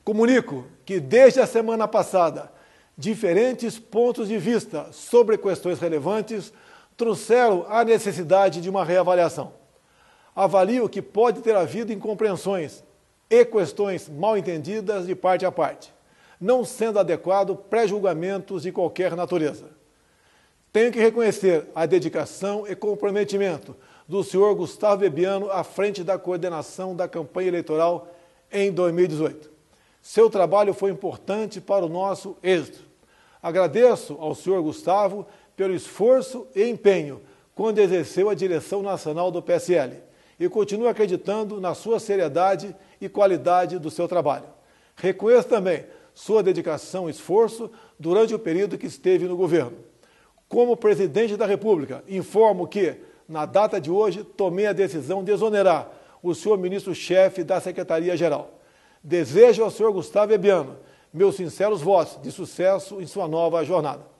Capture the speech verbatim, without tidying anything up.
Comunico que, desde a semana passada, diferentes pontos de vista sobre questões relevantes trouxeram a necessidade de uma reavaliação. Avalio que pode ter havido incompreensões e questões mal entendidas de parte a parte, não sendo adequado pré-julgamentos de qualquer natureza. Tenho que reconhecer a dedicação e comprometimento do senhor Gustavo Bebiano à frente da coordenação da campanha eleitoral em dois mil e dezoito. Seu trabalho foi importante para o nosso êxito. Agradeço ao senhor Gustavo pelo esforço e empenho quando exerceu a direção nacional do P S L e continuo acreditando na sua seriedade e qualidade do seu trabalho. Reconheço também sua dedicação e esforço durante o período que esteve no governo. Como presidente da República, informo que, na data de hoje, tomei a decisão de exonerar o senhor ministro-chefe da Secretaria-Geral. Desejo ao senhor Gustavo Bebiano meus sinceros votos de sucesso em sua nova jornada.